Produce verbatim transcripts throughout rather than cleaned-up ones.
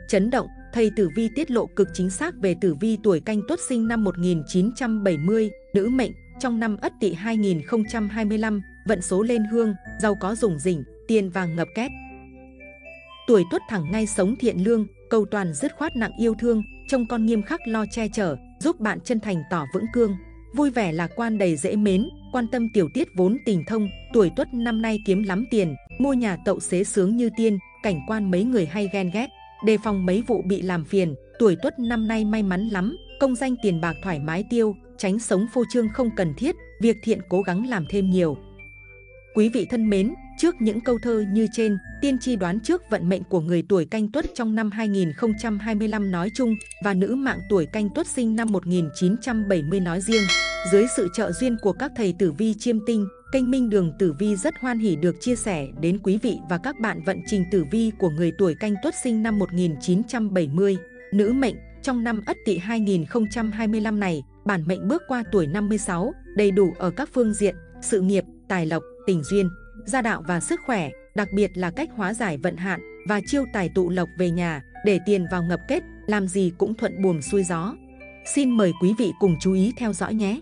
Chấn động, thầy tử vi tiết lộ cực chính xác về tử vi tuổi Canh Tuất sinh năm một nghìn chín trăm bảy mươi, nữ mệnh, trong năm Ất Tỵ hai nghìn không trăm hai mươi lăm, vận số lên hương, giàu có rủng rỉnh, tiền vàng ngập két. Tuổi Tuất thẳng ngay, sống thiện lương, cầu toàn dứt khoát, nặng yêu thương, trông con nghiêm khắc lo che chở, giúp bạn chân thành tỏ vững cương, vui vẻ lạc quan đầy dễ mến, quan tâm tiểu tiết vốn tình thông. Tuổi Tuất năm nay kiếm lắm tiền, mua nhà tậu xế sướng như tiên, cảnh quan mấy người hay ghen ghét, đề phòng mấy vụ bị làm phiền. Tuổi Tuất năm nay may mắn lắm, công danh tiền bạc thoải mái tiêu, tránh sống phô trương không cần thiết, việc thiện cố gắng làm thêm nhiều. Quý vị thân mến, trước những câu thơ như trên, tiên tri đoán trước vận mệnh của người tuổi Canh Tuất trong năm hai nghìn không trăm hai mươi lăm nói chung và nữ mạng tuổi Canh Tuất sinh năm một nghìn chín trăm bảy mươi nói riêng. Dưới sự trợ duyên của các thầy tử vi chiêm tinh, kênh Minh Đường Tử Vi rất hoan hỉ được chia sẻ đến quý vị và các bạn vận trình tử vi của người tuổi Canh Tuất sinh năm một nghìn chín trăm bảy mươi, nữ mệnh, trong năm Ất Tỵ hai nghìn không trăm hai mươi lăm này. Bản mệnh bước qua tuổi năm mươi sáu, đầy đủ ở các phương diện, sự nghiệp, tài lộc, tình duyên, gia đạo và sức khỏe, đặc biệt là cách hóa giải vận hạn và chiêu tài tụ lộc về nhà, để tiền vào ngập kết, làm gì cũng thuận buồm xuôi gió. Xin mời quý vị cùng chú ý theo dõi nhé.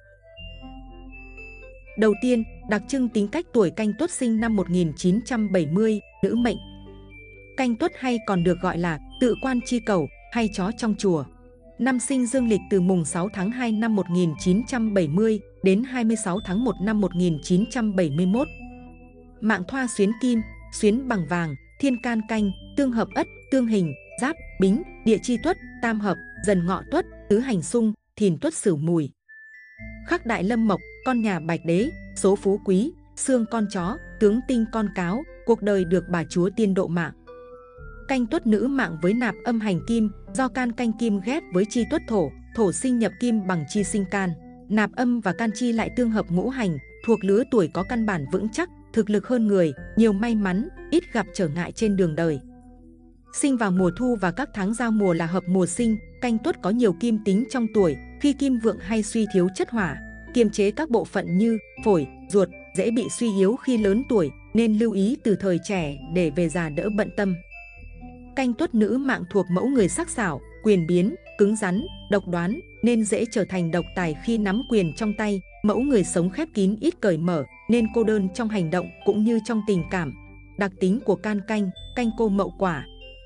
Đầu tiên, đặc trưng tính cách tuổi Canh Tuất sinh năm một nghìn chín trăm bảy mươi, nữ mệnh. Canh Tuất hay còn được gọi là tự quan chi cầu hay chó trong chùa. Năm sinh dương lịch từ mùng sáu tháng hai năm một nghìn chín trăm bảy mươi đến hai mươi sáu tháng một năm một nghìn chín trăm bảy mươi mốt. Mạng thoa xuyến kim, xuyến bằng vàng, thiên can canh, tương hợp Ất, tương hình, Giáp, Bính, địa chi Tuất, tam hợp, dần ngọ Tuất, tứ hành xung, thìn Tuất Sửu Mùi. Khắc đại lâm mộc, con nhà bạch đế, số phú quý, xương con chó, tướng tinh con cáo, cuộc đời được bà chúa tiên độ mạng. Canh Tuất nữ mạng với nạp âm hành kim, do can canh kim ghép với chi Tuất thổ, thổ sinh nhập kim bằng chi sinh can. Nạp âm và can chi lại tương hợp ngũ hành, thuộc lứa tuổi có căn bản vững chắc, thực lực hơn người, nhiều may mắn, ít gặp trở ngại trên đường đời. Sinh vào mùa thu và các tháng giao mùa là hợp mùa sinh. Canh Tuất có nhiều kim tính trong tuổi, khi kim vượng hay suy thiếu chất hỏa, kiềm chế các bộ phận như phổi, ruột, dễ bị suy yếu khi lớn tuổi, nên lưu ý từ thời trẻ để về già đỡ bận tâm. Canh Tuất nữ mạng thuộc mẫu người sắc sảo, quyền biến, cứng rắn, độc đoán, nên dễ trở thành độc tài khi nắm quyền trong tay. Mẫu người sống khép kín, ít cởi mở, nên cô đơn trong hành động cũng như trong tình cảm. Đặc tính của can canh, canh cô mậu quả.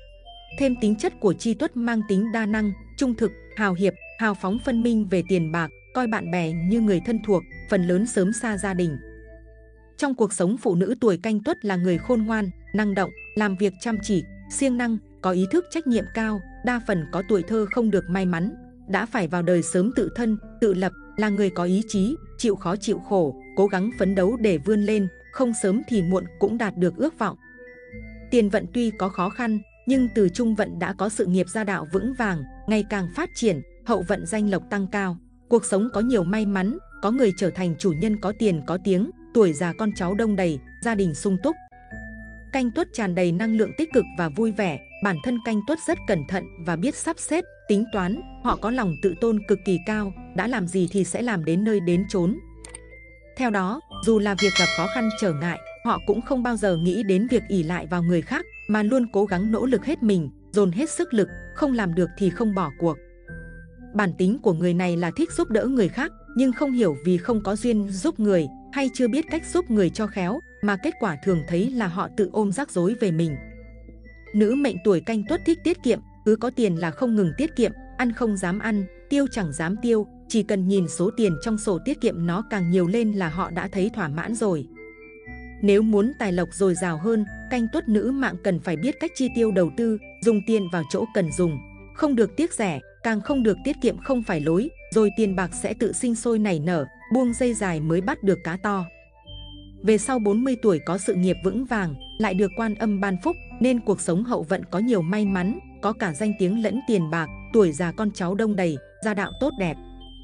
Thêm tính chất của chi Tuất mang tính đa năng, trung thực, hào hiệp, hào phóng, phân minh về tiền bạc, coi bạn bè như người thân thuộc, phần lớn sớm xa gia đình. Trong cuộc sống, phụ nữ tuổi Canh Tuất là người khôn ngoan, năng động, làm việc chăm chỉ, siêng năng, có ý thức trách nhiệm cao, đa phần có tuổi thơ không được may mắn, đã phải vào đời sớm tự thân, tự lập, là người có ý chí, chịu khó chịu khổ, cố gắng phấn đấu để vươn lên, không sớm thì muộn cũng đạt được ước vọng. Tiền vận tuy có khó khăn, nhưng từ trung vận đã có sự nghiệp gia đạo vững vàng, ngày càng phát triển, hậu vận danh lộc tăng cao, cuộc sống có nhiều may mắn, có người trở thành chủ nhân có tiền có tiếng, tuổi già con cháu đông đầy, gia đình sung túc. Canh Tuất tràn đầy năng lượng tích cực và vui vẻ, bản thân Canh Tuất rất cẩn thận và biết sắp xếp, tính toán, họ có lòng tự tôn cực kỳ cao, đã làm gì thì sẽ làm đến nơi đến chốn. Theo đó, dù là việc gặp khó khăn trở ngại, họ cũng không bao giờ nghĩ đến việc ỷ lại vào người khác, mà luôn cố gắng nỗ lực hết mình, dồn hết sức lực, không làm được thì không bỏ cuộc. Bản tính của người này là thích giúp đỡ người khác, nhưng không hiểu vì không có duyên giúp người, hay chưa biết cách giúp người cho khéo, mà kết quả thường thấy là họ tự ôm rắc rối về mình. Nữ mệnh tuổi Canh Tuất thích tiết kiệm, cứ có tiền là không ngừng tiết kiệm, ăn không dám ăn, tiêu chẳng dám tiêu, chỉ cần nhìn số tiền trong sổ tiết kiệm nó càng nhiều lên là họ đã thấy thỏa mãn rồi. Nếu muốn tài lộc dồi dào hơn, Canh Tuất nữ mạng cần phải biết cách chi tiêu đầu tư, dùng tiền vào chỗ cần dùng, không được tiếc rẻ, càng không được tiết kiệm không phải lối, rồi tiền bạc sẽ tự sinh sôi nảy nở, buông dây dài mới bắt được cá to. Về sau bốn mươi tuổi có sự nghiệp vững vàng, lại được Quan Âm ban phúc, nên cuộc sống hậu vận có nhiều may mắn, có cả danh tiếng lẫn tiền bạc, tuổi già con cháu đông đầy, gia đạo tốt đẹp.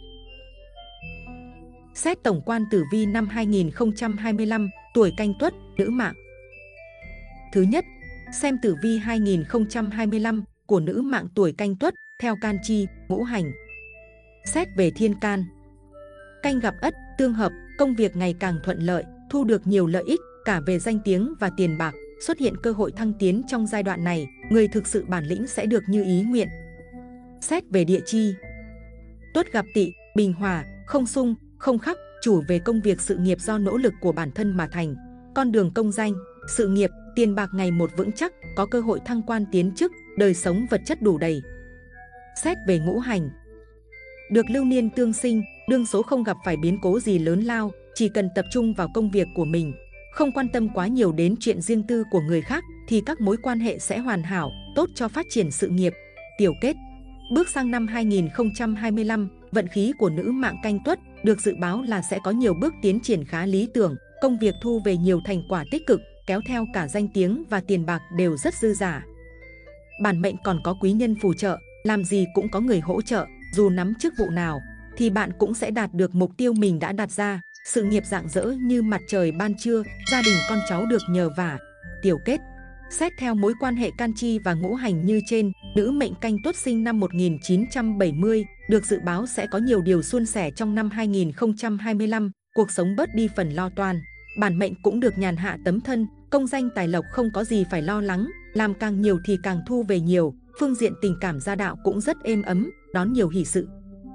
Xét tổng quan tử vi năm hai nghìn không trăm hai mươi lăm, tuổi Canh Tuất, nữ mạng. Thứ nhất, xem tử vi hai nghìn không trăm hai mươi lăm của nữ mạng tuổi Canh Tuất theo can chi, ngũ hành. Xét về thiên can. Canh gặp Ất, tương hợp, công việc ngày càng thuận lợi, thu được nhiều lợi ích cả về danh tiếng và tiền bạc, xuất hiện cơ hội thăng tiến trong giai đoạn này, người thực sự bản lĩnh sẽ được như ý nguyện. Xét về địa chi, Tuất gặp Tỵ, bình hòa, không xung, không khắc, chủ về công việc sự nghiệp do nỗ lực của bản thân mà thành. Con đường công danh, sự nghiệp, tiền bạc ngày một vững chắc, có cơ hội thăng quan tiến chức, đời sống vật chất đủ đầy. Xét về ngũ hành, được lưu niên tương sinh, đương số không gặp phải biến cố gì lớn lao, chỉ cần tập trung vào công việc của mình, không quan tâm quá nhiều đến chuyện riêng tư của người khác, thì các mối quan hệ sẽ hoàn hảo, tốt cho phát triển sự nghiệp. Tiểu kết, bước sang năm hai nghìn không trăm hai mươi lăm, vận khí của nữ mạng Canh Tuất được dự báo là sẽ có nhiều bước tiến triển khá lý tưởng, công việc thu về nhiều thành quả tích cực, kéo theo cả danh tiếng và tiền bạc đều rất dư dả. Bản mệnh còn có quý nhân phù trợ, làm gì cũng có người hỗ trợ, dù nắm chức vụ nào thì bạn cũng sẽ đạt được mục tiêu mình đã đặt ra, sự nghiệp rạng rỡ như mặt trời ban trưa, gia đình con cháu được nhờ vả. Tiểu kết, xét theo mối quan hệ can chi và ngũ hành như trên, nữ mệnh Canh Tuất sinh năm một nghìn chín trăm bảy mươi được dự báo sẽ có nhiều điều suôn sẻ trong năm hai nghìn không trăm hai mươi lăm, cuộc sống bớt đi phần lo toan. Bản mệnh cũng được nhàn hạ tấm thân, công danh tài lộc không có gì phải lo lắng, làm càng nhiều thì càng thu về nhiều, phương diện tình cảm gia đạo cũng rất êm ấm, đón nhiều hỷ sự.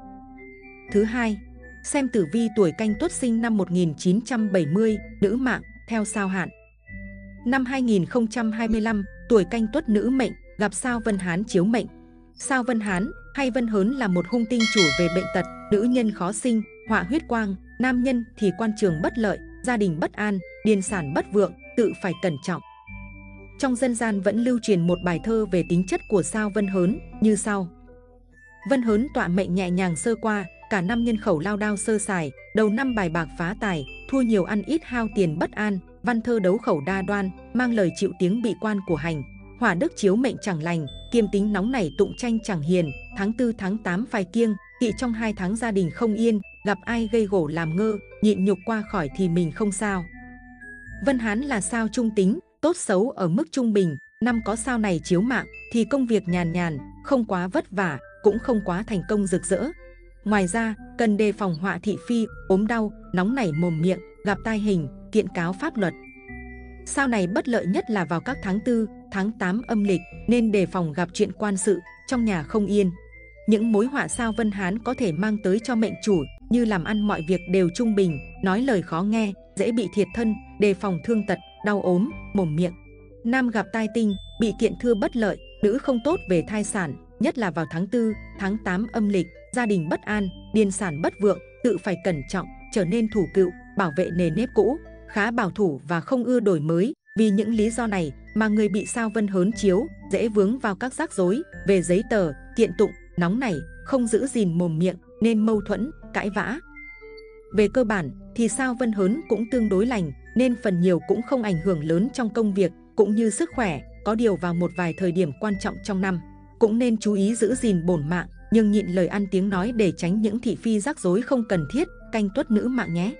Thứ hai, xem tử vi tuổi Canh Tuất sinh năm một nghìn chín trăm bảy mươi, nữ mạng, theo sao hạn. Năm hai nghìn không trăm hai mươi lăm, tuổi Canh Tuất nữ mệnh gặp sao Vân Hán chiếu mệnh. Sao Vân Hán hay Vân Hớn là một hung tinh chủ về bệnh tật, nữ nhân khó sinh, họa huyết quang, nam nhân thì quan trường bất lợi, gia đình bất an, điền sản bất vượng, tự phải cẩn trọng. Trong dân gian vẫn lưu truyền một bài thơ về tính chất của sao Vân Hớn như sau. Vân Hớn tọa mệnh nhẹ nhàng sơ qua, cả năm nhân khẩu lao đao sơ sài, đầu năm bài bạc phá tài, thua nhiều ăn ít hao tiền bất an, văn thơ đấu khẩu đa đoan, mang lời chịu tiếng bị quan của hành. Hỏa đức chiếu mệnh chẳng lành, kiêm tính nóng nảy tụng tranh chẳng hiền, tháng tư tháng tám phải kiêng, kỵ trong hai tháng gia đình không yên, gặp ai gây gổ làm ngơ, nhịn nhục qua khỏi thì mình không sao. Vân Hán là sao trung tính, tốt xấu ở mức trung bình, năm có sao này chiếu mạng thì công việc nhàn nhàn, không quá vất vả, cũng không quá thành công rực rỡ. Ngoài ra, cần đề phòng họa thị phi, ốm đau, nóng nảy mồm miệng, gặp tai hình, kiện cáo pháp luật. Sao này bất lợi nhất là vào các tháng tư, tháng tám âm lịch, nên đề phòng gặp chuyện quan sự, trong nhà không yên. Những mối họa sao Vân Hán có thể mang tới cho mệnh chủ như làm ăn mọi việc đều trung bình, nói lời khó nghe, dễ bị thiệt thân, đề phòng thương tật, đau ốm, mồm miệng. Nam gặp tai tinh, bị kiện thưa bất lợi, nữ không tốt về thai sản, nhất là vào tháng tư, tháng tám âm lịch, gia đình bất an, điền sản bất vượng, tự phải cẩn trọng, trở nên thủ cựu, bảo vệ nề nếp cũ, khá bảo thủ và không ưa đổi mới. Vì những lý do này mà người bị sao Vân Hớn chiếu dễ vướng vào các rắc rối về giấy tờ, kiện tụng, nóng nảy, không giữ gìn mồm miệng nên mâu thuẫn, cãi vã. Về cơ bản thì sao Vân Hớn cũng tương đối lành nên phần nhiều cũng không ảnh hưởng lớn trong công việc cũng như sức khỏe, có điều vào một vài thời điểm quan trọng trong năm cũng nên chú ý giữ gìn bổn mạng, nhưng nhịn lời ăn tiếng nói để tránh những thị phi rắc rối không cần thiết. Canh Tuất nữ mạng nhé.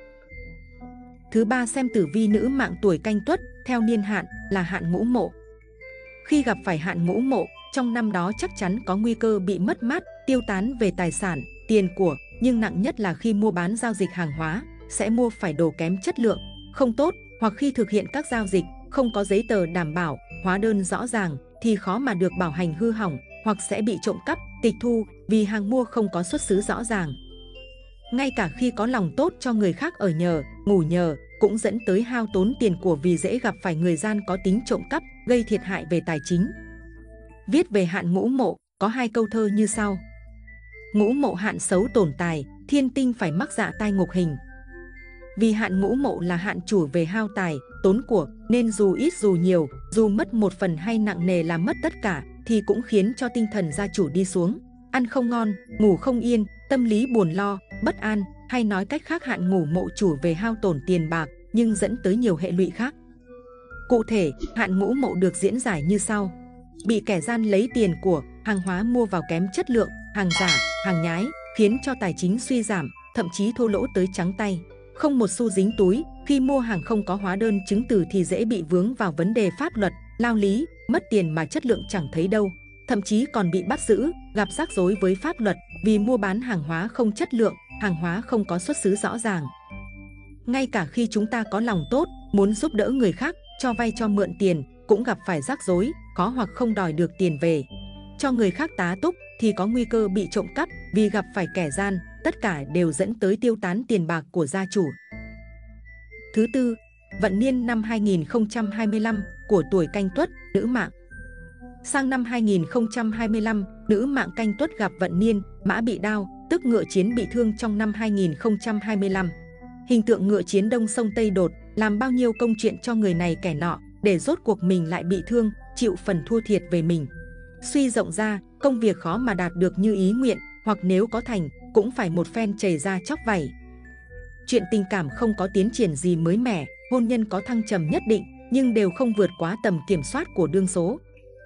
Thứ ba, xem tử vi nữ mạng tuổi Canh Tuất theo niên hạn là hạn Ngũ Mộ. Khi gặp phải hạn Ngũ Mộ, trong năm đó chắc chắn có nguy cơ bị mất mát, tiêu tán về tài sản, tiền của, nhưng nặng nhất là khi mua bán giao dịch hàng hóa, sẽ mua phải đồ kém chất lượng, không tốt, hoặc khi thực hiện các giao dịch không có giấy tờ đảm bảo, hóa đơn rõ ràng thì khó mà được bảo hành hư hỏng, hoặc sẽ bị trộm cắp, tịch thu vì hàng mua không có xuất xứ rõ ràng. Ngay cả khi có lòng tốt cho người khác ở nhờ, ngủ nhờ, cũng dẫn tới hao tốn tiền của vì dễ gặp phải người gian có tính trộm cắp, gây thiệt hại về tài chính. Viết về hạn Ngũ Mộ, có hai câu thơ như sau. Ngũ Mộ hạn xấu tổn tài, thiên tinh phải mắc dạ tai ngục hình. Vì hạn Ngũ Mộ là hạn chủ về hao tài, tốn của, nên dù ít dù nhiều, dù mất một phần hay nặng nề là mất tất cả, thì cũng khiến cho tinh thần gia chủ đi xuống. Ăn không ngon, ngủ không yên, tâm lý buồn lo, bất an, hay nói cách khác hạn Ngũ Mộ chủ về hao tổn tiền bạc, nhưng dẫn tới nhiều hệ lụy khác. Cụ thể, hạn Ngũ Mộ được diễn giải như sau. Bị kẻ gian lấy tiền của, hàng hóa mua vào kém chất lượng, hàng giả, hàng nhái, khiến cho tài chính suy giảm, thậm chí thua lỗ tới trắng tay. Không một xu dính túi, khi mua hàng không có hóa đơn chứng từ thì dễ bị vướng vào vấn đề pháp luật, lao lý, mất tiền mà chất lượng chẳng thấy đâu. Thậm chí còn bị bắt giữ, gặp rắc rối với pháp luật vì mua bán hàng hóa không chất lượng, hàng hóa không có xuất xứ rõ ràng. Ngay cả khi chúng ta có lòng tốt, muốn giúp đỡ người khác, cho vay cho mượn tiền, cũng gặp phải rắc rối, khó hoặc không đòi được tiền về. Cho người khác tá túc thì có nguy cơ bị trộm cắp vì gặp phải kẻ gian, tất cả đều dẫn tới tiêu tán tiền bạc của gia chủ. Thứ tư, vận niên năm hai nghìn không trăm hai mươi lăm của tuổi Canh Tuất, nữ mạng. Sang năm hai nghìn không trăm hai mươi lăm, nữ mạng Canh Tuất gặp vận niên mã bị đao, tức ngựa chiến bị thương trong năm hai nghìn không trăm hai mươi lăm. Hình tượng ngựa chiến đông sông Tây Đột làm bao nhiêu công chuyện cho người này kẻ nọ, để rốt cuộc mình lại bị thương, chịu phần thua thiệt về mình. Suy rộng ra, công việc khó mà đạt được như ý nguyện, hoặc nếu có thành, cũng phải một phen chảy ra chóc vảy. Chuyện tình cảm không có tiến triển gì mới mẻ, hôn nhân có thăng trầm nhất định, nhưng đều không vượt quá tầm kiểm soát của đương số.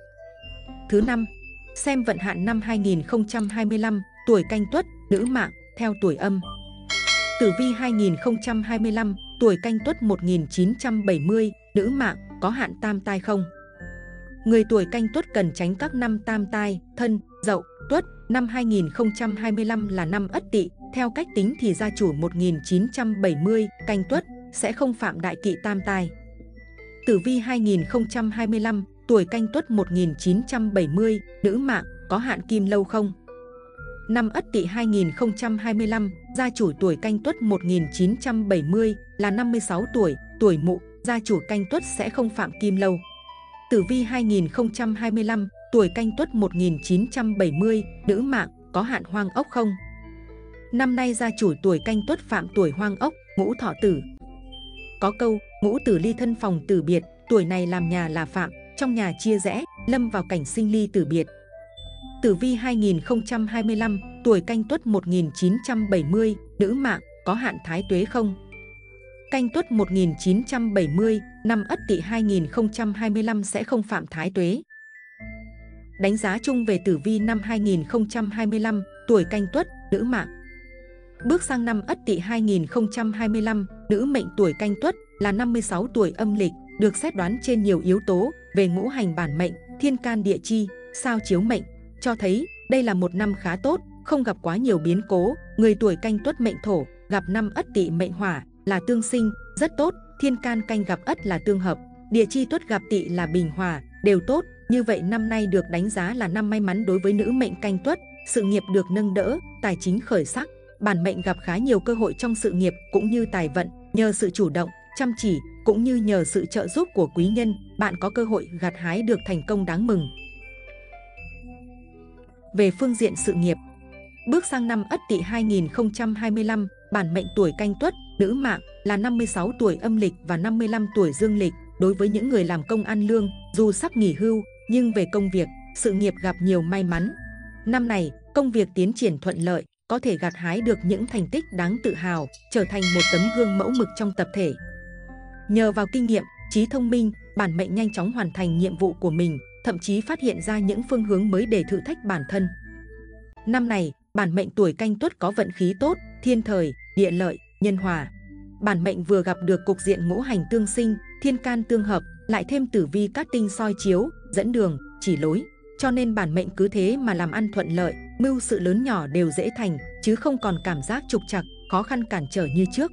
Thứ năm, xem vận hạn năm hai nghìn không trăm hai mươi lăm, tuổi Canh Tuất, nữ mạng, theo tuổi âm. Tử vi hai nghìn không trăm hai mươi lăm, tuổi Canh Tuất một nghìn chín trăm bảy mươi, nữ mạng, có hạn tam tai không? Người tuổi Canh Tuất cần tránh các năm tam tai, Thân, Dậu, Tuất. Năm hai nghìn không trăm hai mươi lăm là năm Ất Tỵ, theo cách tính thì gia chủ một nghìn chín trăm bảy mươi, Canh Tuất, sẽ không phạm đại kỵ tam tai. Tử vi hai nghìn không trăm hai mươi lăm, tuổi Canh Tuất một nghìn chín trăm bảy mươi, nữ mạng, có hạn kim lâu không? Năm Ất Tỵ hai nghìn không trăm hai mươi lăm, gia chủ tuổi Canh Tuất một nghìn chín trăm bảy mươi là năm mươi sáu tuổi, tuổi Mụ, gia chủ Canh Tuất sẽ không phạm kim lâu. Tử vi hai nghìn không trăm hai mươi lăm, tuổi Canh Tuất một nghìn chín trăm bảy mươi, nữ mạng, có hạn hoang ốc không? Năm nay gia chủ tuổi Canh Tuất phạm tuổi hoang ốc, ngũ thọ tử. Có câu, ngũ tử ly thân phòng tử biệt, tuổi này làm nhà là phạm, trong nhà chia rẽ, lâm vào cảnh sinh ly tử biệt. Tử vi hai nghìn không trăm hai mươi lăm, tuổi Canh Tuất một nghìn chín trăm bảy mươi, nữ mạng, có hạn thái tuế không? Canh Tuất một nghìn chín trăm bảy mươi, năm Ất Tỵ hai nghìn không trăm hai mươi lăm sẽ không phạm thái tuế. Đánh giá chung về tử vi năm hai nghìn không trăm hai mươi lăm, tuổi Canh Tuất, nữ mạng. Bước sang năm Ất Tỵ hai nghìn không trăm hai mươi lăm, nữ mệnh tuổi Canh Tuất là năm mươi sáu tuổi âm lịch, được xét đoán trên nhiều yếu tố về ngũ hành bản mệnh, thiên can địa chi, sao chiếu mệnh, cho thấy đây là một năm khá tốt, không gặp quá nhiều biến cố. Người tuổi Canh Tuất mệnh thổ, gặp năm Ất Tỵ mệnh hỏa là tương sinh, rất tốt. Thiên can canh gặp Ất là tương hợp, địa chi Tuất gặp Tỵ là bình hòa, đều tốt. Như vậy năm nay được đánh giá là năm may mắn đối với nữ mệnh Canh Tuất, sự nghiệp được nâng đỡ, tài chính khởi sắc. Bản mệnh gặp khá nhiều cơ hội trong sự nghiệp cũng như tài vận, nhờ sự chủ động, chăm chỉ cũng như nhờ sự trợ giúp của quý nhân, bạn có cơ hội gặt hái được thành công đáng mừng. Về phương diện sự nghiệp, bước sang năm Ất Tỵ hai nghìn không trăm hai mươi lăm, bản mệnh tuổi Canh Tuất, nữ mạng là năm mươi sáu tuổi âm lịch và năm mươi lăm tuổi dương lịch. Đối với những người làm công ăn lương, dù sắp nghỉ hưu, nhưng về công việc, sự nghiệp gặp nhiều may mắn. Năm này, công việc tiến triển thuận lợi, có thể gặt hái được những thành tích đáng tự hào, trở thành một tấm gương mẫu mực trong tập thể. Nhờ vào kinh nghiệm, trí thông minh, bản mệnh nhanh chóng hoàn thành nhiệm vụ của mình, thậm chí phát hiện ra những phương hướng mới để thử thách bản thân. Năm này, bản mệnh tuổi Canh Tuất có vận khí tốt, thiên thời, địa lợi, nhân hòa. Bản mệnh vừa gặp được cục diện ngũ hành tương sinh, thiên can tương hợp, lại thêm tử vi cát tinh soi chiếu, dẫn đường, chỉ lối. Cho nên bản mệnh cứ thế mà làm ăn thuận lợi, mưu sự lớn nhỏ đều dễ thành, chứ không còn cảm giác trục trặc, khó khăn cản trở như trước.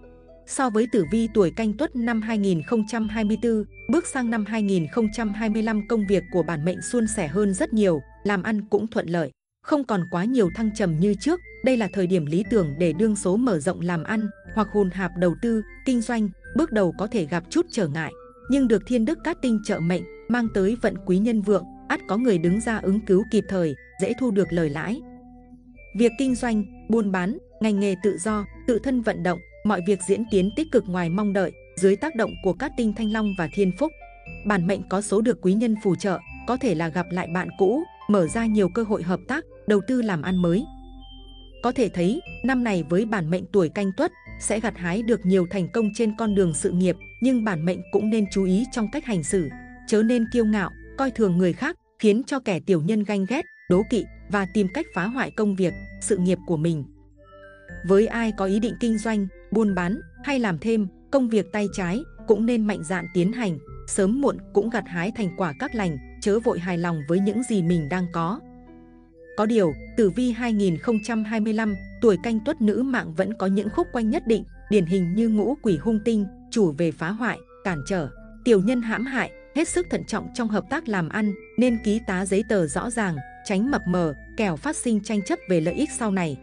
So với tử vi tuổi Canh Tuất năm hai nghìn không trăm hai mươi tư, bước sang năm hai nghìn không trăm hai mươi lăm công việc của bản mệnh suôn sẻ hơn rất nhiều, làm ăn cũng thuận lợi, không còn quá nhiều thăng trầm như trước. Đây là thời điểm lý tưởng để đương số mở rộng làm ăn hoặc hùn hạp đầu tư, kinh doanh, bước đầu có thể gặp chút trở ngại. Nhưng được thiên đức cát tinh trợ mệnh, mang tới vận quý nhân vượng, ắt có người đứng ra ứng cứu kịp thời, dễ thu được lời lãi. Việc kinh doanh, buôn bán, ngành nghề tự do, tự thân vận động, mọi việc diễn tiến tích cực ngoài mong đợi, dưới tác động của cát tinh thanh long và thiên phúc. Bản mệnh có số được quý nhân phù trợ, có thể là gặp lại bạn cũ, mở ra nhiều cơ hội hợp tác, đầu tư làm ăn mới. Có thể thấy, năm này với bản mệnh tuổi Canh Tuất sẽ gặt hái được nhiều thành công trên con đường sự nghiệp, nhưng bản mệnh cũng nên chú ý trong cách hành xử, chớ nên kiêu ngạo, coi thường người khác, khiến cho kẻ tiểu nhân ganh ghét, đố kỵ và tìm cách phá hoại công việc, sự nghiệp của mình. Với ai có ý định kinh doanh, buôn bán hay làm thêm công việc tay trái, cũng nên mạnh dạn tiến hành, sớm muộn cũng gặt hái thành quả các lành, chớ vội hài lòng với những gì mình đang có. Có điều, tử vi hai nghìn không trăm hai mươi lăm, tuổi Canh Tuất nữ mạng vẫn có những khúc quanh nhất định, điển hình như ngũ quỷ hung tinh, chủ về phá hoại, cản trở, tiểu nhân hãm hại, hết sức thận trọng trong hợp tác làm ăn, nên ký tá giấy tờ rõ ràng, tránh mập mờ, kẻo phát sinh tranh chấp về lợi ích sau này.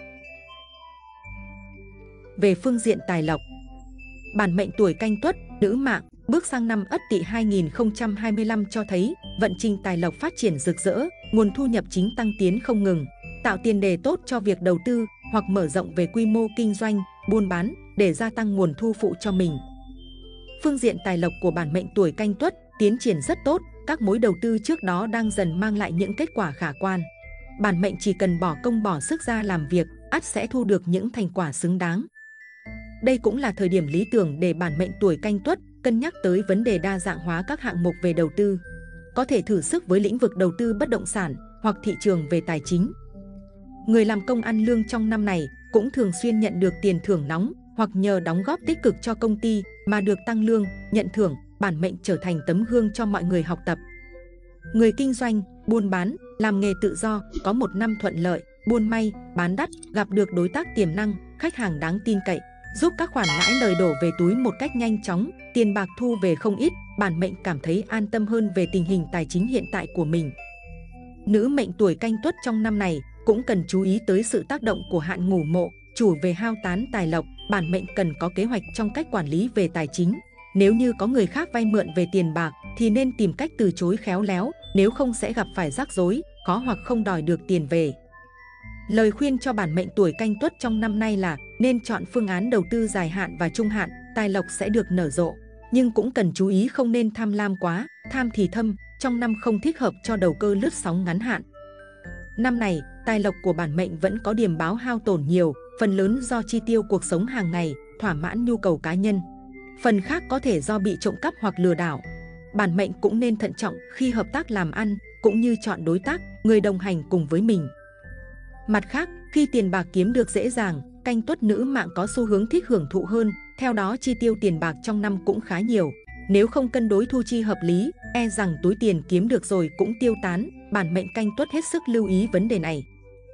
Về phương diện tài lộc, bản mệnh tuổi Canh Tuất, nữ mạng, bước sang năm Ất Tỵ hai nghìn không trăm hai mươi lăm cho thấy vận trình tài lộc phát triển rực rỡ, nguồn thu nhập chính tăng tiến không ngừng, tạo tiền đề tốt cho việc đầu tư hoặc mở rộng về quy mô kinh doanh, buôn bán để gia tăng nguồn thu phụ cho mình. Phương diện tài lộc của bản mệnh tuổi Canh Tuất tiến triển rất tốt, các mối đầu tư trước đó đang dần mang lại những kết quả khả quan. Bản mệnh chỉ cần bỏ công bỏ sức ra làm việc, ắt sẽ thu được những thành quả xứng đáng. Đây cũng là thời điểm lý tưởng để bản mệnh tuổi Canh Tuất cân nhắc tới vấn đề đa dạng hóa các hạng mục về đầu tư. Có thể thử sức với lĩnh vực đầu tư bất động sản hoặc thị trường về tài chính. Người làm công ăn lương trong năm này cũng thường xuyên nhận được tiền thưởng nóng hoặc nhờ đóng góp tích cực cho công ty mà được tăng lương, nhận thưởng, bản mệnh trở thành tấm gương cho mọi người học tập. Người kinh doanh, buôn bán, làm nghề tự do có một năm thuận lợi, buôn may, bán đắt, gặp được đối tác tiềm năng, khách hàng đáng tin cậy, giúp các khoản lãi lời đổ về túi một cách nhanh chóng, tiền bạc thu về không ít, bản mệnh cảm thấy an tâm hơn về tình hình tài chính hiện tại của mình. Nữ mệnh tuổi Canh Tuất trong năm này cũng cần chú ý tới sự tác động của hạn ngủ mộ, chủ về hao tán tài lộc, bản mệnh cần có kế hoạch trong cách quản lý về tài chính. Nếu như có người khác vay mượn về tiền bạc thì nên tìm cách từ chối khéo léo, nếu không sẽ gặp phải rắc rối, khó hoặc không đòi được tiền về. Lời khuyên cho bản mệnh tuổi Canh Tuất trong năm nay là nên chọn phương án đầu tư dài hạn và trung hạn, tài lộc sẽ được nở rộ. Nhưng cũng cần chú ý không nên tham lam quá, tham thì thâm, trong năm không thích hợp cho đầu cơ lướt sóng ngắn hạn. Năm này, tài lộc của bản mệnh vẫn có điểm báo hao tổn nhiều, phần lớn do chi tiêu cuộc sống hàng ngày, thỏa mãn nhu cầu cá nhân. Phần khác có thể do bị trộm cắp hoặc lừa đảo. Bản mệnh cũng nên thận trọng khi hợp tác làm ăn, cũng như chọn đối tác, người đồng hành cùng với mình. Mặt khác, khi tiền bạc kiếm được dễ dàng, Canh Tuất nữ mạng có xu hướng thích hưởng thụ hơn, theo đó chi tiêu tiền bạc trong năm cũng khá nhiều. Nếu không cân đối thu chi hợp lý, e rằng túi tiền kiếm được rồi cũng tiêu tán, bản mệnh Canh Tuất hết sức lưu ý vấn đề này.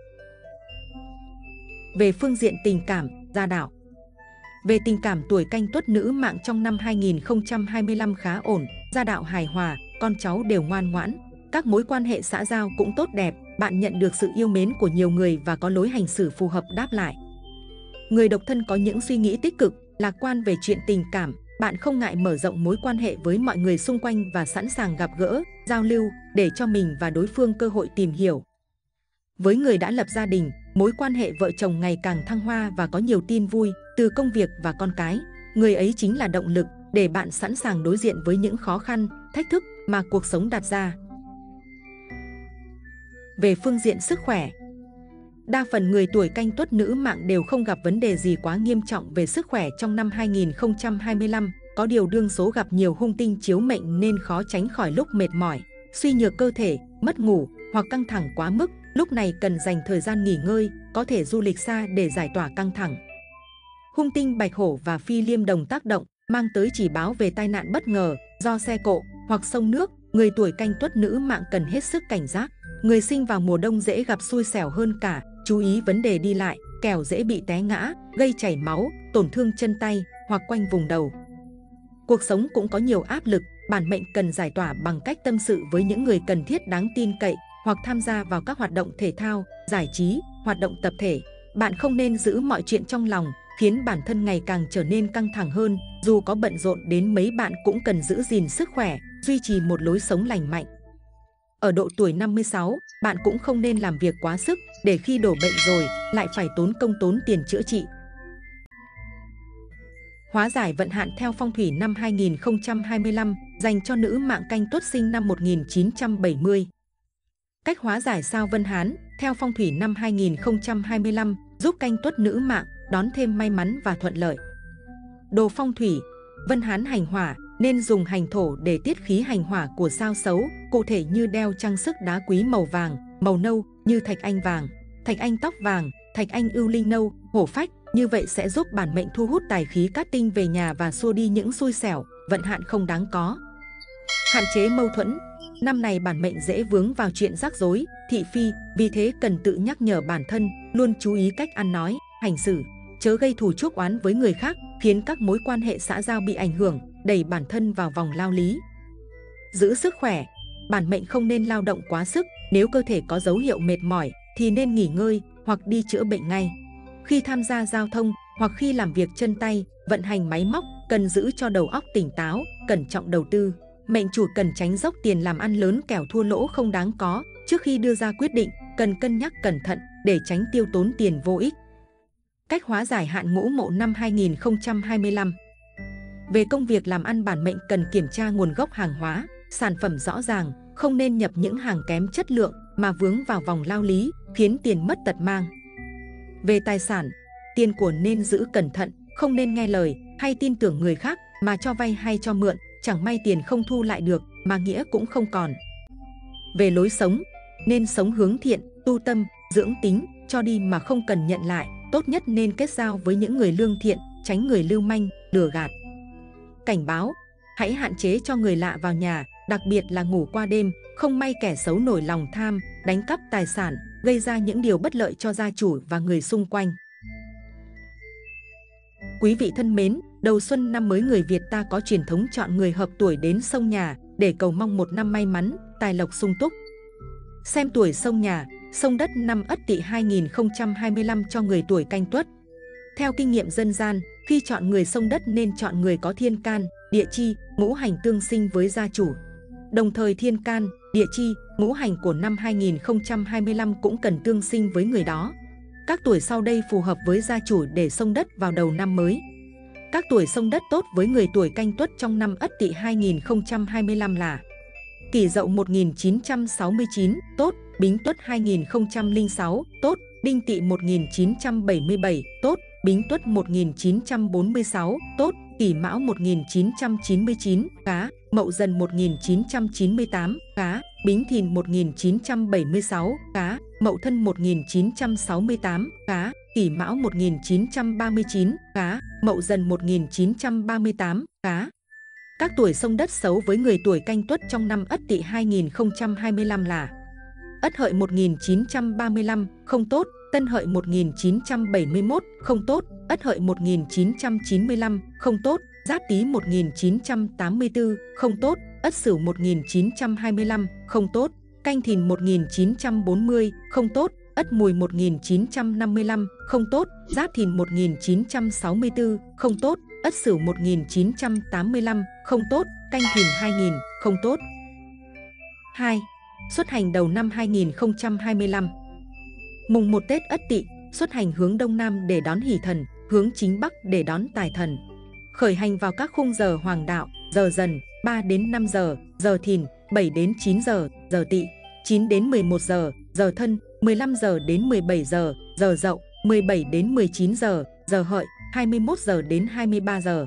Về phương diện tình cảm, gia đạo. Về tình cảm, tuổi Canh Tuất nữ mạng trong năm hai nghìn không trăm hai mươi lăm khá ổn, gia đạo hài hòa, con cháu đều ngoan ngoãn. Các mối quan hệ xã giao cũng tốt đẹp, bạn nhận được sự yêu mến của nhiều người và có lối hành xử phù hợp đáp lại. Người độc thân có những suy nghĩ tích cực, lạc quan về chuyện tình cảm, bạn không ngại mở rộng mối quan hệ với mọi người xung quanh và sẵn sàng gặp gỡ, giao lưu để cho mình và đối phương cơ hội tìm hiểu. Với người đã lập gia đình, mối quan hệ vợ chồng ngày càng thăng hoa và có nhiều tin vui từ công việc và con cái. Người ấy chính là động lực để bạn sẵn sàng đối diện với những khó khăn, thách thức mà cuộc sống đặt ra. Về phương diện sức khỏe, đa phần người tuổi Canh Tuất nữ mạng đều không gặp vấn đề gì quá nghiêm trọng về sức khỏe trong năm hai nghìn không trăm hai mươi lăm. Có điều đương số gặp nhiều hung tinh chiếu mệnh nên khó tránh khỏi lúc mệt mỏi, suy nhược cơ thể, mất ngủ hoặc căng thẳng quá mức. Lúc này cần dành thời gian nghỉ ngơi, có thể du lịch xa để giải tỏa căng thẳng. Hung tinh Bạch Hổ và Phi Liêm đồng tác động, mang tới chỉ báo về tai nạn bất ngờ do xe cộ hoặc sông nước. Người tuổi Canh Tuất nữ mạng cần hết sức cảnh giác. Người sinh vào mùa đông dễ gặp xui xẻo hơn cả, chú ý vấn đề đi lại, kẻo dễ bị té ngã, gây chảy máu, tổn thương chân tay hoặc quanh vùng đầu. Cuộc sống cũng có nhiều áp lực, bản mệnh cần giải tỏa bằng cách tâm sự với những người cần thiết đáng tin cậy hoặc tham gia vào các hoạt động thể thao, giải trí, hoạt động tập thể. Bạn không nên giữ mọi chuyện trong lòng, khiến bản thân ngày càng trở nên căng thẳng hơn. Dù có bận rộn đến mấy, bạn cũng cần giữ gìn sức khỏe, duy trì một lối sống lành mạnh. Ở độ tuổi năm mươi sáu, bạn cũng không nên làm việc quá sức, để khi đổ bệnh rồi, lại phải tốn công tốn tiền chữa trị. Hóa giải vận hạn theo phong thủy năm hai nghìn không trăm hai mươi lăm, dành cho nữ mạng Canh Tuất sinh năm một nghìn chín trăm bảy mươi. Cách hóa giải sao Vân Hán theo phong thủy năm hai nghìn không trăm hai mươi lăm giúp Canh Tuất nữ mạng đón thêm may mắn và thuận lợi. Đồ phong thủy, Vân Hán hành hỏa nên dùng hành thổ để tiết khí hành hỏa của sao xấu, cụ thể như đeo trang sức đá quý màu vàng, màu nâu như thạch anh vàng, thạch anh tóc vàng, thạch anh ưu linh nâu, hổ phách. Như vậy sẽ giúp bản mệnh thu hút tài khí cát tinh về nhà và xua đi những xui xẻo, vận hạn không đáng có. Hạn chế mâu thuẫn, năm này bản mệnh dễ vướng vào chuyện rắc rối, thị phi, vì thế cần tự nhắc nhở bản thân, luôn chú ý cách ăn nói, hành xử, chớ gây thù chuốc oán với người khác, khiến các mối quan hệ xã giao bị ảnh hưởng, đẩy bản thân vào vòng lao lý. Giữ sức khỏe. Bản mệnh không nên lao động quá sức, nếu cơ thể có dấu hiệu mệt mỏi thì nên nghỉ ngơi hoặc đi chữa bệnh ngay. Khi tham gia giao thông hoặc khi làm việc chân tay, vận hành máy móc, cần giữ cho đầu óc tỉnh táo, cẩn trọng đầu tư. Mệnh chủ cần tránh dốc tiền làm ăn lớn kẻo thua lỗ không đáng có. Trước khi đưa ra quyết định, cần cân nhắc cẩn thận để tránh tiêu tốn tiền vô ích. Cách hóa giải hạn ngũ mậu năm hai nghìn không trăm hai mươi lăm. Về công việc làm ăn, bản mệnh cần kiểm tra nguồn gốc hàng hóa, sản phẩm rõ ràng, không nên nhập những hàng kém chất lượng mà vướng vào vòng lao lý, khiến tiền mất tật mang. Về tài sản, tiền của nên giữ cẩn thận, không nên nghe lời hay tin tưởng người khác mà cho vay hay cho mượn, chẳng may tiền không thu lại được mà nghĩa cũng không còn. Về lối sống, nên sống hướng thiện, tu tâm, dưỡng tính, cho đi mà không cần nhận lại, tốt nhất nên kết giao với những người lương thiện, tránh người lưu manh, lừa gạt. Cảnh báo, hãy hạn chế cho người lạ vào nhà, đặc biệt là ngủ qua đêm, không may kẻ xấu nổi lòng tham, đánh cắp tài sản, gây ra những điều bất lợi cho gia chủ và người xung quanh. Quý vị thân mến, đầu xuân năm mới người Việt ta có truyền thống chọn người hợp tuổi đến xông nhà để cầu mong một năm may mắn, tài lộc sung túc. Xem tuổi xông nhà, xông đất năm Ất Tỵ hai nghìn không trăm hai mươi lăm cho người tuổi Canh Tuất. Theo kinh nghiệm dân gian, khi chọn người xông đất nên chọn người có thiên can, địa chi, ngũ hành tương sinh với gia chủ. Đồng thời thiên can, địa chi, ngũ hành của năm hai nghìn không trăm hai mươi lăm cũng cần tương sinh với người đó. Các tuổi sau đây phù hợp với gia chủ để xông đất vào đầu năm mới. Các tuổi xông đất tốt với người tuổi Canh Tuất trong năm Ất Tỵ hai nghìn không trăm hai mươi lăm là Kỷ Dậu một nghìn chín trăm sáu mươi chín, tốt; Bính Tuất hai nghìn không trăm lẻ sáu, tốt; Đinh Tỵ một nghìn chín trăm bảy mươi bảy, tốt; Bính Tuất một nghìn chín trăm bốn mươi sáu, tốt; Kỷ Mão một nghìn chín trăm chín mươi chín, cá; Mậu Dần một nghìn chín trăm chín mươi tám, cá; Bính Thìn một nghìn chín trăm bảy mươi sáu, cá; Mậu Thân một nghìn chín trăm sáu mươi tám, cá; Kỷ Mão một nghìn chín trăm ba mươi chín, cá; Mậu Dần một nghìn chín trăm ba mươi tám, cá. Các tuổi xông đất xấu với người tuổi Canh Tuất trong năm Ất Tỵ hai nghìn không trăm hai mươi lăm là Ất Hợi một nghìn chín trăm ba mươi lăm, không tốt; Tân Hợi một nghìn chín trăm bảy mươi mốt, không tốt; Ất Hợi một nghìn chín trăm chín mươi lăm, không tốt; Giáp Tý một nghìn chín trăm tám mươi tư, không tốt; Ất Sửu một nghìn chín trăm hai mươi lăm, không tốt; Canh Thìn một nghìn chín trăm bốn mươi, không tốt; Ất Mùi một nghìn chín trăm năm mươi lăm, không tốt; Giáp Thìn một nghìn chín trăm sáu mươi tư, không tốt; Ất Sửu một nghìn chín trăm tám mươi lăm, không tốt; Canh Thìn hai nghìn, không tốt. hai. Xuất hành đầu năm hai nghìn không trăm hai mươi lăm. Mùng một Tết Ất Tỵ, xuất hành hướng Đông Nam để đón Hỷ Thần, hướng chính Bắc để đón Tài Thần. Khởi hành vào các khung giờ hoàng đạo, giờ Dần, ba đến năm giờ, giờ Thìn, bảy đến chín giờ, giờ Tỵ, chín đến mười một giờ, giờ Thân, mười lăm giờ đến mười bảy giờ, giờ Dậu, mười bảy đến mười chín giờ, giờ Hợi, hai mươi mốt giờ đến hai mươi ba giờ.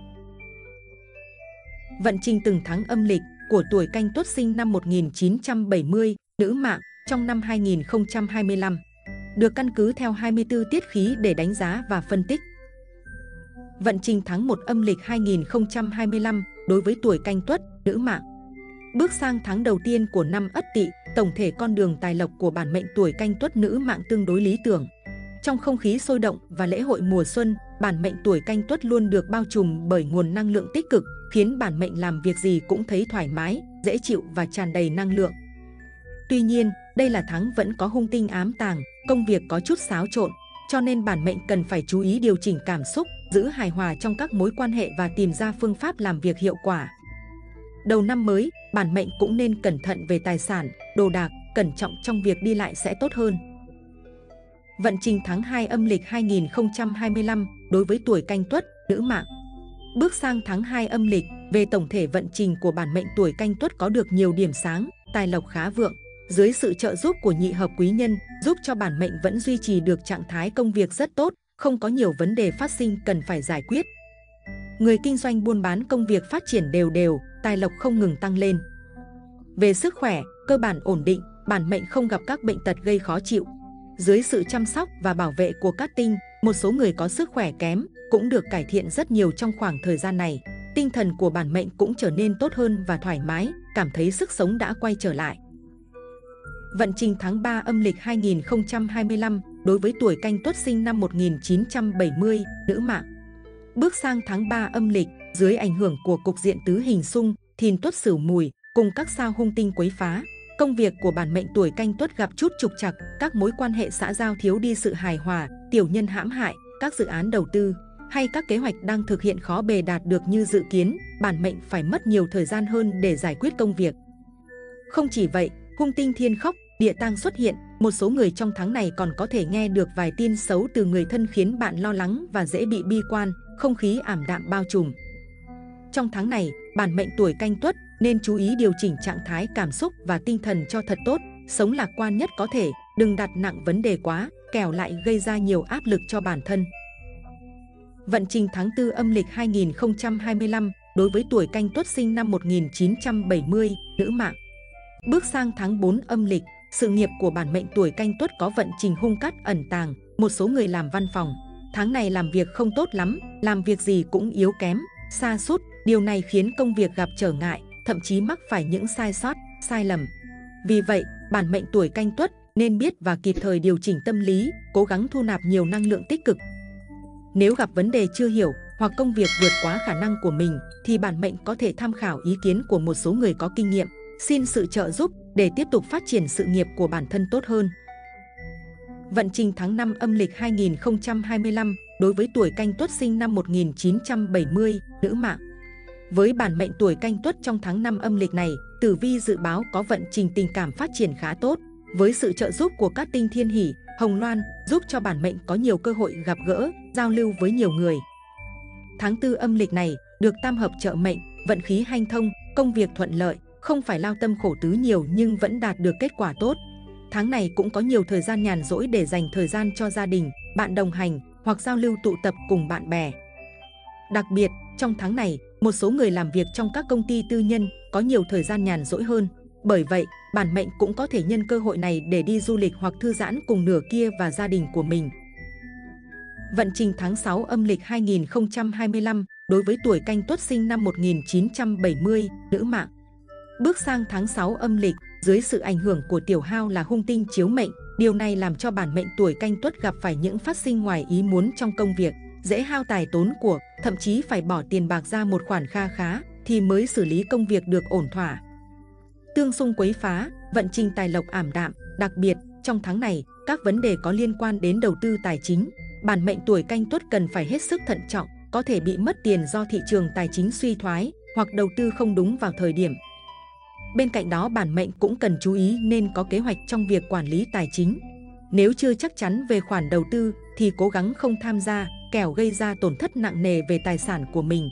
Vận trình từng tháng âm lịch của tuổi Canh Tuất sinh năm một nghìn chín trăm bảy mươi, nữ mạng, trong năm hai nghìn không trăm hai mươi lăm. Được căn cứ theo hai mươi tư tiết khí để đánh giá và phân tích. Vận trình tháng một âm lịch hai nghìn không trăm hai mươi lăm đối với tuổi Canh Tuất, nữ mạng. Bước sang tháng đầu tiên của năm Ất Tỵ, tổng thể con đường tài lộc của bản mệnh tuổi Canh Tuất nữ mạng tương đối lý tưởng. Trong không khí sôi động và lễ hội mùa xuân, bản mệnh tuổi Canh Tuất luôn được bao trùm bởi nguồn năng lượng tích cực, khiến bản mệnh làm việc gì cũng thấy thoải mái, dễ chịu và tràn đầy năng lượng. Tuy nhiên, đây là tháng vẫn có hung tinh ám tàng, công việc có chút xáo trộn, cho nên bản mệnh cần phải chú ý điều chỉnh cảm xúc, giữ hài hòa trong các mối quan hệ và tìm ra phương pháp làm việc hiệu quả. Đầu năm mới, bản mệnh cũng nên cẩn thận về tài sản, đồ đạc, cẩn trọng trong việc đi lại sẽ tốt hơn. Vận trình tháng hai âm lịch hai nghìn không trăm hai mươi lăm đối với tuổi Canh Tuất, nữ mạng. Bước sang tháng hai âm lịch, về tổng thể vận trình của bản mệnh tuổi Canh Tuất có được nhiều điểm sáng, tài lộc khá vượng. Dưới sự trợ giúp của nhị hợp quý nhân, giúp cho bản mệnh vẫn duy trì được trạng thái công việc rất tốt, không có nhiều vấn đề phát sinh cần phải giải quyết. Người kinh doanh buôn bán công việc phát triển đều đều, tài lộc không ngừng tăng lên. Về sức khỏe, cơ bản ổn định, bản mệnh không gặp các bệnh tật gây khó chịu. Dưới sự chăm sóc và bảo vệ của các tinh, một số người có sức khỏe kém cũng được cải thiện rất nhiều trong khoảng thời gian này. Tinh thần của bản mệnh cũng trở nên tốt hơn và thoải mái, cảm thấy sức sống đã quay trở lại. Vận trình tháng ba âm lịch hai nghìn không trăm hai mươi lăm đối với tuổi Canh Tuất sinh năm một nghìn chín trăm bảy mươi, nữ mạng. Bước sang tháng ba âm lịch, dưới ảnh hưởng của cục diện tứ hình xung, Thìn Tuất Sửu Mùi, cùng các sao hung tinh quấy phá. Công việc của bản mệnh tuổi Canh Tuất gặp chút trục trặc, các mối quan hệ xã giao thiếu đi sự hài hòa, tiểu nhân hãm hại, các dự án đầu tư hay các kế hoạch đang thực hiện khó bề đạt được như dự kiến, bản mệnh phải mất nhiều thời gian hơn để giải quyết công việc. Không chỉ vậy, hung tinh thiên khóc, địa tang xuất hiện, một số người trong tháng này còn có thể nghe được vài tin xấu từ người thân khiến bạn lo lắng và dễ bị bi quan, không khí ảm đạm bao trùm. Trong tháng này, bản mệnh tuổi Canh Tuất nên chú ý điều chỉnh trạng thái cảm xúc và tinh thần cho thật tốt, sống lạc quan nhất có thể, đừng đặt nặng vấn đề quá, kẻo lại gây ra nhiều áp lực cho bản thân. Vận trình tháng tư âm lịch hai nghìn không trăm hai mươi lăm đối với tuổi Canh Tuất sinh năm một nghìn chín trăm bảy mươi, nữ mạng. Bước sang tháng tư âm lịch, sự nghiệp của bản mệnh tuổi Canh Tuất có vận trình hung cát ẩn tàng, một số người làm văn phòng. Tháng này làm việc không tốt lắm, làm việc gì cũng yếu kém, sa sút, điều này khiến công việc gặp trở ngại, thậm chí mắc phải những sai sót, sai lầm. Vì vậy, bản mệnh tuổi Canh Tuất nên biết và kịp thời điều chỉnh tâm lý, cố gắng thu nạp nhiều năng lượng tích cực. Nếu gặp vấn đề chưa hiểu hoặc công việc vượt quá khả năng của mình, thì bản mệnh có thể tham khảo ý kiến của một số người có kinh nghiệm, xin sự trợ giúp để tiếp tục phát triển sự nghiệp của bản thân tốt hơn. Vận trình tháng năm âm lịch hai nghìn không trăm hai mươi lăm đối với tuổi Canh Tuất sinh năm một nghìn chín trăm bảy mươi, nữ mạng. Với bản mệnh tuổi Canh Tuất trong tháng năm âm lịch này, tử vi dự báo có vận trình tình cảm phát triển khá tốt, với sự trợ giúp của các tinh thiên hỷ, hồng loan, giúp cho bản mệnh có nhiều cơ hội gặp gỡ, giao lưu với nhiều người. Tháng tư âm lịch này được tam hợp trợ mệnh, vận khí hanh thông, công việc thuận lợi, không phải lao tâm khổ tứ nhiều nhưng vẫn đạt được kết quả tốt. Tháng này cũng có nhiều thời gian nhàn rỗi để dành thời gian cho gia đình, bạn đồng hành hoặc giao lưu tụ tập cùng bạn bè. Đặc biệt, trong tháng này, một số người làm việc trong các công ty tư nhân có nhiều thời gian nhàn rỗi hơn. Bởi vậy, bản mệnh cũng có thể nhân cơ hội này để đi du lịch hoặc thư giãn cùng nửa kia và gia đình của mình. Vận trình tháng sáu âm lịch hai nghìn không trăm hai mươi lăm đối với tuổi Canh Tuất sinh năm một nghìn chín trăm bảy mươi, nữ mạng. Bước sang tháng sáu âm lịch, dưới sự ảnh hưởng của tiểu hao là hung tinh chiếu mệnh, điều này làm cho bản mệnh tuổi Canh Tuất gặp phải những phát sinh ngoài ý muốn trong công việc, dễ hao tài tốn của, thậm chí phải bỏ tiền bạc ra một khoản kha khá thì mới xử lý công việc được ổn thỏa. Tương xung quấy phá, vận trình tài lộc ảm đạm, đặc biệt trong tháng này, các vấn đề có liên quan đến đầu tư tài chính, bản mệnh tuổi Canh Tuất cần phải hết sức thận trọng, có thể bị mất tiền do thị trường tài chính suy thoái hoặc đầu tư không đúng vào thời điểm. Bên cạnh đó, bản mệnh cũng cần chú ý nên có kế hoạch trong việc quản lý tài chính. Nếu chưa chắc chắn về khoản đầu tư thì cố gắng không tham gia, kẻo gây ra tổn thất nặng nề về tài sản của mình.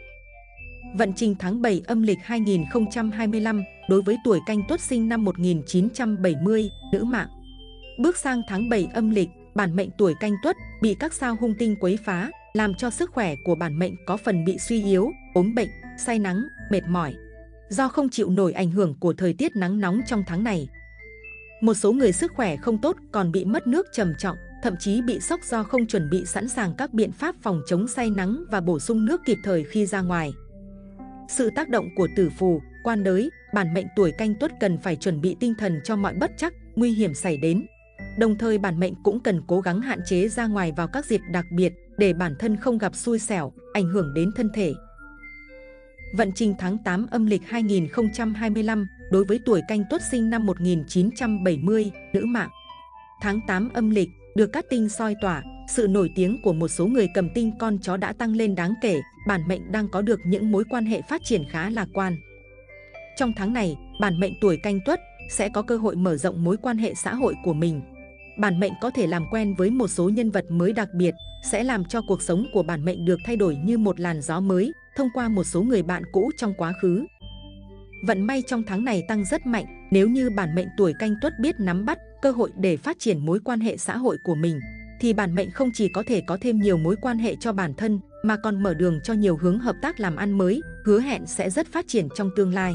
Vận trình tháng bảy âm lịch hai nghìn không trăm hai mươi lăm đối với tuổi Canh Tuất sinh năm một nghìn chín trăm bảy mươi, nữ mạng. Bước sang tháng bảy âm lịch, bản mệnh tuổi Canh Tuất bị các sao hung tinh quấy phá, làm cho sức khỏe của bản mệnh có phần bị suy yếu, ốm bệnh, say nắng, mệt mỏi. Do không chịu nổi ảnh hưởng của thời tiết nắng nóng trong tháng này, một số người sức khỏe không tốt còn bị mất nước trầm trọng, thậm chí bị sốc do không chuẩn bị sẵn sàng các biện pháp phòng chống say nắng và bổ sung nước kịp thời khi ra ngoài. Sự tác động của tử phù, quan đới, bản mệnh tuổi Canh Tuất cần phải chuẩn bị tinh thần cho mọi bất trắc, nguy hiểm xảy đến. Đồng thời bản mệnh cũng cần cố gắng hạn chế ra ngoài vào các dịp đặc biệt để bản thân không gặp xui xẻo, ảnh hưởng đến thân thể. Vận trình tháng tám âm lịch hai nghìn không trăm hai mươi lăm đối với tuổi Canh Tuất sinh năm một nghìn chín trăm bảy mươi, nữ mạng. Tháng tám âm lịch được các tinh soi tỏa, sự nổi tiếng của một số người cầm tinh con chó đã tăng lên đáng kể, bản mệnh đang có được những mối quan hệ phát triển khá lạc quan. Trong tháng này, bản mệnh tuổi Canh Tuất sẽ có cơ hội mở rộng mối quan hệ xã hội của mình. Bản mệnh có thể làm quen với một số nhân vật mới đặc biệt, sẽ làm cho cuộc sống của bản mệnh được thay đổi như một làn gió mới, thông qua một số người bạn cũ trong quá khứ. Vận may trong tháng này tăng rất mạnh nếu như bản mệnh tuổi Canh Tuất biết nắm bắt cơ hội để phát triển mối quan hệ xã hội của mình, thì bản mệnh không chỉ có thể có thêm nhiều mối quan hệ cho bản thân, mà còn mở đường cho nhiều hướng hợp tác làm ăn mới, hứa hẹn sẽ rất phát triển trong tương lai.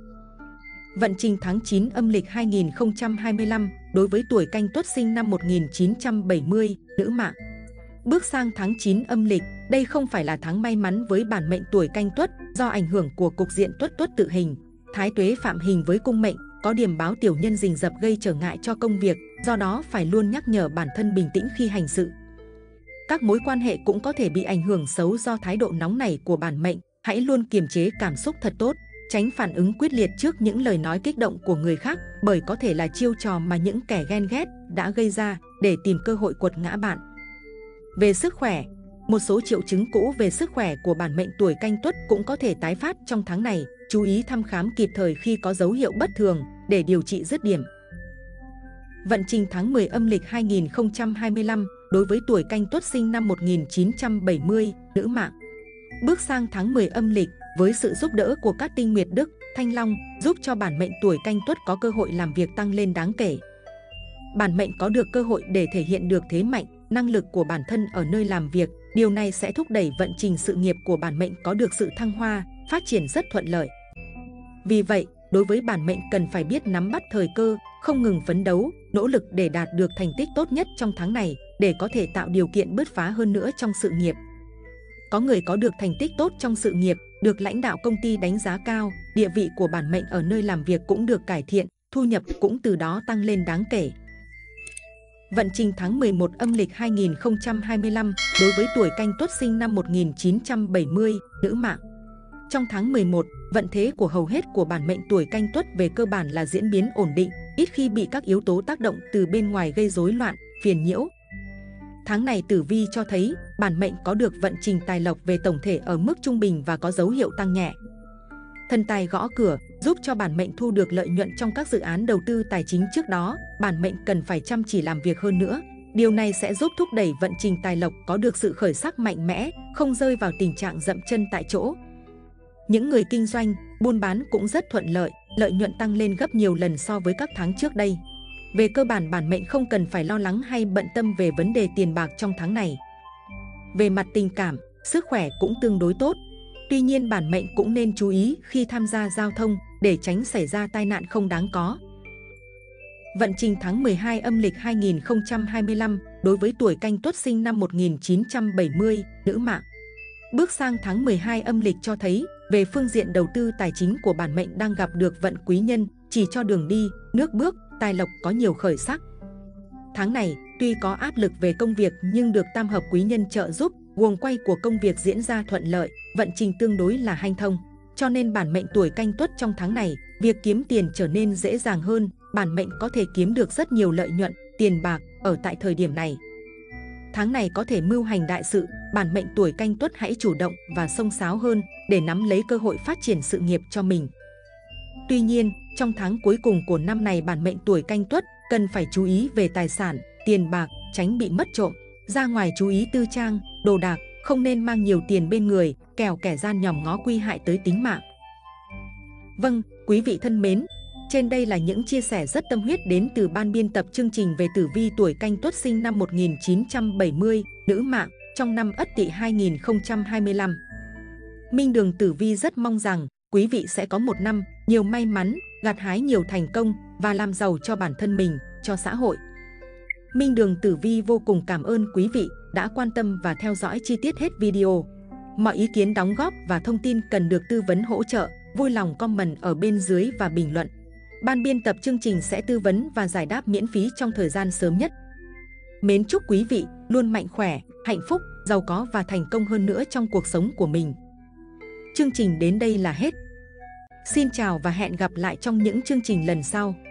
Vận trình tháng chín âm lịch hai nghìn không trăm hai mươi lăm đối với tuổi Canh Tuất sinh năm một nghìn chín trăm bảy mươi, nữ mạng. Bước sang tháng chín âm lịch, đây không phải là tháng may mắn với bản mệnh tuổi Canh Tuất do ảnh hưởng của cục diện Tuất Tuất tự hình, Thái Tuế phạm hình với cung mệnh, có điểm báo tiểu nhân rình rập gây trở ngại cho công việc, do đó phải luôn nhắc nhở bản thân bình tĩnh khi hành sự. Các mối quan hệ cũng có thể bị ảnh hưởng xấu do thái độ nóng nảy của bản mệnh, hãy luôn kiềm chế cảm xúc thật tốt, Tránh phản ứng quyết liệt trước những lời nói kích động của người khác, bởi có thể là chiêu trò mà những kẻ ghen ghét đã gây ra để tìm cơ hội quật ngã bạn. Về sức khỏe, một số triệu chứng cũ về sức khỏe của bản mệnh tuổi Canh Tuất cũng có thể tái phát trong tháng này. Chú ý thăm khám kịp thời khi có dấu hiệu bất thường để điều trị dứt điểm. Vận trình tháng mười âm lịch hai nghìn không trăm hai mươi lăm đối với tuổi Canh Tuất sinh năm một nghìn chín trăm bảy mươi, nữ mạng. Bước sang tháng mười âm lịch, với sự giúp đỡ của các tinh nguyệt đức, thanh long, giúp cho bản mệnh tuổi Canh Tuất có cơ hội làm việc tăng lên đáng kể. Bản mệnh có được cơ hội để thể hiện được thế mạnh, năng lực của bản thân ở nơi làm việc. Điều này sẽ thúc đẩy vận trình sự nghiệp của bản mệnh có được sự thăng hoa, phát triển rất thuận lợi. Vì vậy, đối với bản mệnh cần phải biết nắm bắt thời cơ, không ngừng phấn đấu, nỗ lực để đạt được thành tích tốt nhất trong tháng này, để có thể tạo điều kiện bứt phá hơn nữa trong sự nghiệp. Có người có được thành tích tốt trong sự nghiệp, được lãnh đạo công ty đánh giá cao, địa vị của bản mệnh ở nơi làm việc cũng được cải thiện, thu nhập cũng từ đó tăng lên đáng kể. Vận trình tháng mười một âm lịch hai nghìn không trăm hai mươi lăm đối với tuổi Canh Tuất sinh năm một nghìn chín trăm bảy mươi, nữ mạng. Trong tháng mười một, vận thế của hầu hết của bản mệnh tuổi Canh Tuất về cơ bản là diễn biến ổn định, ít khi bị các yếu tố tác động từ bên ngoài gây rối loạn, phiền nhiễu. Tháng này tử vi cho thấy bản mệnh có được vận trình tài lộc về tổng thể ở mức trung bình và có dấu hiệu tăng nhẹ. Thần tài gõ cửa giúp cho bản mệnh thu được lợi nhuận trong các dự án đầu tư tài chính trước đó. Bản mệnh cần phải chăm chỉ làm việc hơn nữa. Điều này sẽ giúp thúc đẩy vận trình tài lộc có được sự khởi sắc mạnh mẽ, không rơi vào tình trạng dậm chân tại chỗ. Những người kinh doanh, buôn bán cũng rất thuận lợi, lợi nhuận tăng lên gấp nhiều lần so với các tháng trước đây. Về cơ bản, bản mệnh không cần phải lo lắng hay bận tâm về vấn đề tiền bạc trong tháng này. Về mặt tình cảm, sức khỏe cũng tương đối tốt. Tuy nhiên, bản mệnh cũng nên chú ý khi tham gia giao thông để tránh xảy ra tai nạn không đáng có. Vận trình tháng mười hai âm lịch hai nghìn không trăm hai mươi lăm đối với tuổi Canh Tuất sinh năm một nghìn chín trăm bảy mươi, nữ mạng. Bước sang tháng mười hai âm lịch cho thấy về phương diện đầu tư tài chính của bản mệnh đang gặp được vận quý nhân, chỉ cho đường đi, nước bước, tài lộc có nhiều khởi sắc. Tháng này, tuy có áp lực về công việc nhưng được tam hợp quý nhân trợ giúp, guồng quay của công việc diễn ra thuận lợi, vận trình tương đối là hanh thông. Cho nên bản mệnh tuổi Canh Tuất trong tháng này, việc kiếm tiền trở nên dễ dàng hơn, bản mệnh có thể kiếm được rất nhiều lợi nhuận, tiền bạc ở tại thời điểm này. Tháng này có thể mưu hành đại sự, bản mệnh tuổi Canh Tuất hãy chủ động và xông xáo hơn để nắm lấy cơ hội phát triển sự nghiệp cho mình. Tuy nhiên, trong tháng cuối cùng của năm này, bản mệnh tuổi Canh Tuất cần phải chú ý về tài sản, tiền bạc, tránh bị mất trộm. Ra ngoài chú ý tư trang, đồ đạc, không nên mang nhiều tiền bên người, kẻo kẻ gian nhòm ngó nguy hại tới tính mạng. Vâng, quý vị thân mến, trên đây là những chia sẻ rất tâm huyết đến từ ban biên tập chương trình về tử vi tuổi Canh Tuất sinh năm một nghìn chín trăm bảy mươi, nữ mạng, trong năm Ất Tỵ hai nghìn không trăm hai mươi lăm. Minh Đường Tử Vi rất mong rằng quý vị sẽ có một năm nhiều may mắn, gặt hái nhiều thành công và làm giàu cho bản thân mình, cho xã hội. Minh Đường Tử Vi vô cùng cảm ơn quý vị đã quan tâm và theo dõi chi tiết hết video. Mọi ý kiến đóng góp và thông tin cần được tư vấn hỗ trợ, vui lòng comment ở bên dưới và bình luận. Ban biên tập chương trình sẽ tư vấn và giải đáp miễn phí trong thời gian sớm nhất. Mến chúc quý vị luôn mạnh khỏe, hạnh phúc, giàu có và thành công hơn nữa trong cuộc sống của mình. Chương trình đến đây là hết. Xin chào và hẹn gặp lại trong những chương trình lần sau.